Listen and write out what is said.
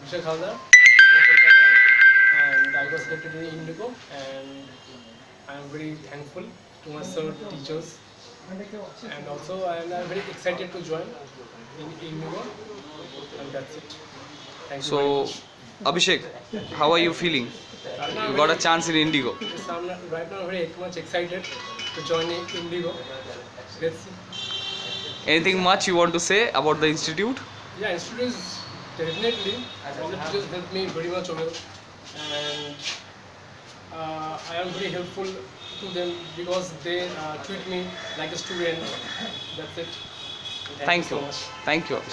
Abhishek Haldar from Kolkata, and I was selected in Indigo, and I am very thankful to my sir teachers, and also I am very excited to join in Indigo, and that's it. Thank you very So, much. Abhishek, how are you feeling? Right now, You got a chance in Indigo. yes, right now very much excited to join Indigo. Let's see. Anything much you want to say about the institute? Yeah, institute is definitely all the teachers helped me very much well, and I am very helpful to them because they treat me like a student. That's it. Thank you Thank so you. much. Thank you.